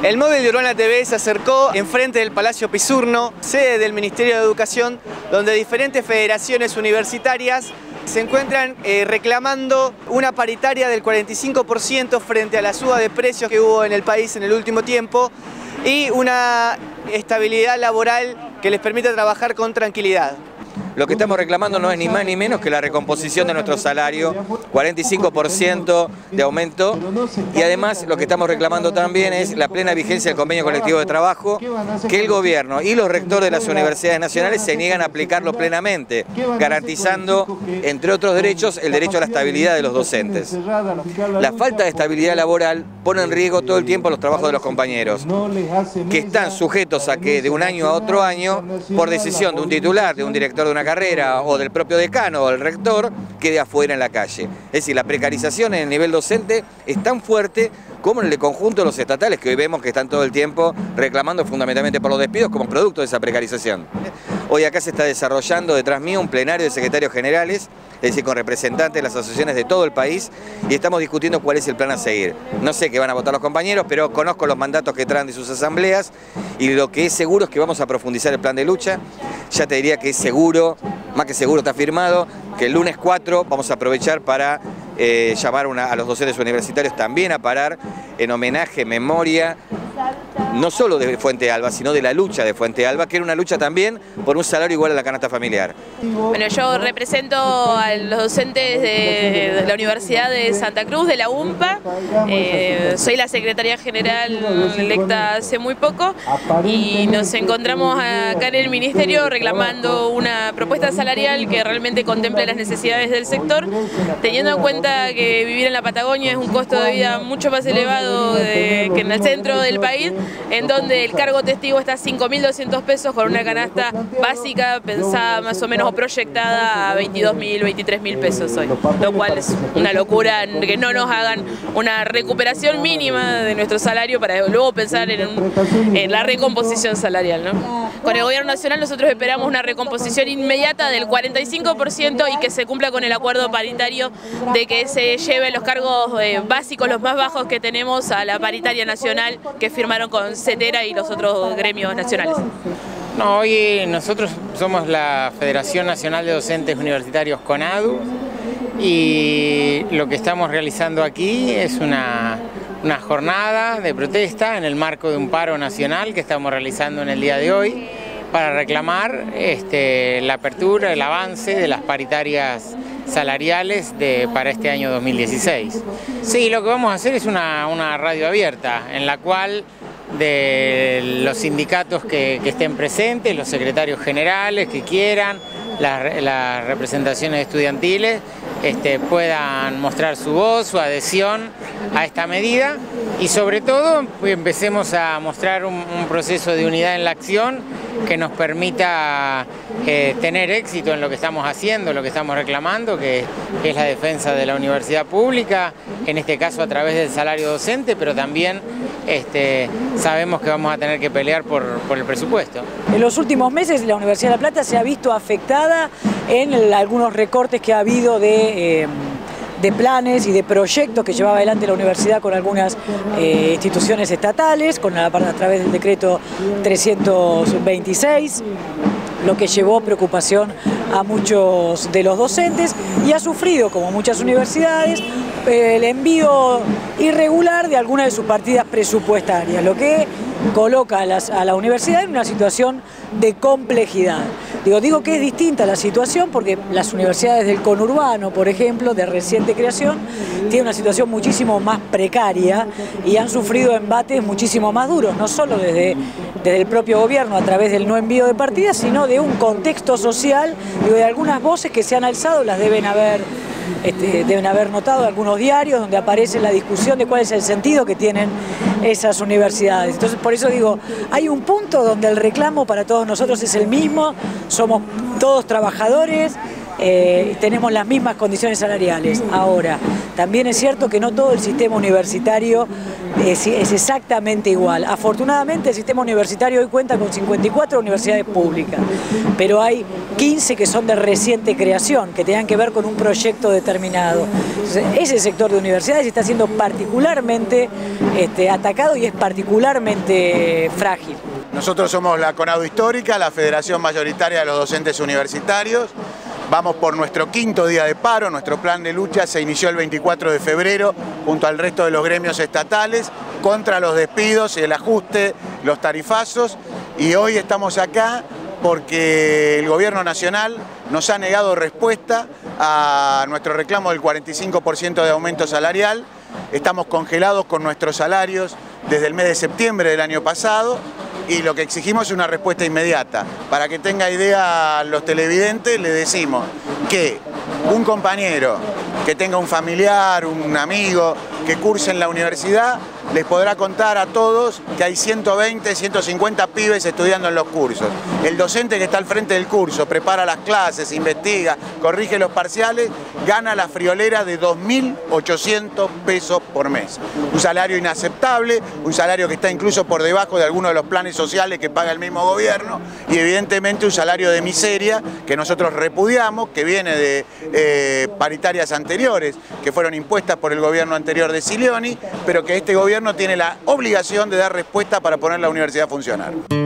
El móvil de Urbana TV se acercó enfrente del Palacio Pisurno, sede del Ministerio de Educación, donde diferentes federaciones universitarias se encuentran reclamando una paritaria del 45% frente a la suba de precios que hubo en el país en el último tiempo y una estabilidad laboral que les permita trabajar con tranquilidad. Lo que estamos reclamando no es ni más ni menos que la recomposición de nuestro salario, 45% de aumento, y además lo que estamos reclamando también es la plena vigencia del convenio colectivo de trabajo, que el gobierno y los rectores de las universidades nacionales se niegan a aplicarlo plenamente, garantizando, entre otros derechos, el derecho a la estabilidad de los docentes. La falta de estabilidad laboral pone en riesgo todo el tiempo los trabajos de los compañeros, que están sujetos a que de un año a otro año, por decisión de un titular, de un director de una carrera o del propio decano o del rector, quede afuera en la calle. Es decir, la precarización en el nivel docente es tan fuerte como en el conjunto de los estatales, que hoy vemos que están todo el tiempo reclamando fundamentalmente por los despidos como producto de esa precarización. Hoy acá se está desarrollando detrás mío un plenario de secretarios generales, es decir, con representantes de las asociaciones de todo el país, y estamos discutiendo cuál es el plan a seguir. No sé qué van a votar los compañeros, pero conozco los mandatos que traen de sus asambleas, y lo que es seguro es que vamos a profundizar el plan de lucha. Ya te diría que es seguro, más que seguro está firmado, que el lunes 4 vamos a aprovechar para llamar a los docentes universitarios también a parar en homenaje, memoria, no solo de Fuente Alba, sino de la lucha de Fuente Alba, que era una lucha también por un salario igual a la canasta familiar. Bueno, yo represento a los docentes de la Universidad de Santa Cruz, de la UMPA. Soy la secretaria general electa hace muy poco y nos encontramos acá en el Ministerio reclamando una propuesta salarial que realmente contemple las necesidades del sector, teniendo en cuenta que vivir en la Patagonia es un costo de vida mucho más elevado que en el centro del país, en donde el cargo testigo está a 5.200 pesos con una canasta básica pensada más o menos o proyectada a 22.000, 23.000 pesos hoy, lo cual es una locura que no nos hagan una recuperación mínima de nuestro salario para luego pensar en la recomposición salarial, ¿no? Con el gobierno nacional nosotros esperamos una recomposición inmediata del 45% y que se cumpla con el acuerdo paritario de que se lleven los cargos básicos, los más bajos que tenemos, a la paritaria nacional que firmaron con CETERA y los otros gremios nacionales. No, hoy nosotros somos la Federación Nacional de Docentes Universitarios CONADU y lo que estamos realizando aquí es una jornada de protesta en el marco de un paro nacional que estamos realizando en el día de hoy para reclamar la apertura, el avance de las paritarias salariales para este año 2016. Sí, lo que vamos a hacer es una radio abierta en la cual de los sindicatos que estén presentes, los secretarios generales que quieran, las representaciones estudiantiles puedan mostrar su voz, su adhesión a esta medida y sobre todo empecemos a mostrar un proceso de unidad en la acción que nos permita tener éxito en lo que estamos haciendo, lo que estamos reclamando, que es la defensa de la universidad pública, en este caso a través del salario docente, pero también sabemos que vamos a tener que pelear por el presupuesto. En los últimos meses la Universidad de La Plata se ha visto afectada en algunos recortes que ha habido de planes y de proyectos que llevaba adelante la universidad con algunas instituciones estatales, a través del decreto 326, lo que llevó preocupación a muchos de los docentes y ha sufrido, como muchas universidades, el envío irregular de algunas de sus partidas presupuestarias, lo que coloca a la universidad en una situación de complejidad. Digo que es distinta la situación porque las universidades del conurbano, por ejemplo, de reciente creación, tienen una situación muchísimo más precaria y han sufrido embates muchísimo más duros, no solo desde el propio gobierno a través del no envío de partidas, sino de un contexto social, de algunas voces que se han alzado, las deben haber notado algunos diarios donde aparece la discusión de cuál es el sentido que tienen esas universidades. Entonces, por eso digo, hay un punto donde el reclamo para todos nosotros es el mismo, somos todos trabajadores tenemos las mismas condiciones salariales. Ahora, también es cierto que no todo el sistema universitario es exactamente igual. Afortunadamente el sistema universitario hoy cuenta con 54 universidades públicas, pero hay 15 que son de reciente creación, que tengan que ver con un proyecto determinado. Entonces, ese sector de universidades está siendo particularmente atacado y es particularmente frágil. Nosotros somos la CONADU Histórica, la Federación Mayoritaria de los Docentes Universitarios. Vamos por nuestro 5º día de paro. Nuestro plan de lucha se inició el 24 de febrero junto al resto de los gremios estatales contra los despidos y el ajuste, los tarifazos. Y hoy estamos acá porque el Gobierno Nacional nos ha negado respuesta a nuestro reclamo del 45% de aumento salarial. Estamos congelados con nuestros salarios desde el mes de septiembre del año pasado. Y lo que exigimos es una respuesta inmediata. Para que tenga idea los televidentes, le decimos que un compañero que tenga un familiar, un amigo que curse en la universidad, les podrá contar a todos que hay 120, 150 pibes estudiando en los cursos. El docente que está al frente del curso, prepara las clases, investiga, corrige los parciales, gana la friolera de 2.800 pesos por mes. Un salario inaceptable, un salario que está incluso por debajo de algunos de los planes sociales que paga el mismo gobierno y evidentemente un salario de miseria que nosotros repudiamos, que viene de paritarias anteriores, que fueron impuestas por el gobierno anterior de Silioni, pero que este gobierno tiene la obligación de dar respuesta para poner la universidad a funcionar.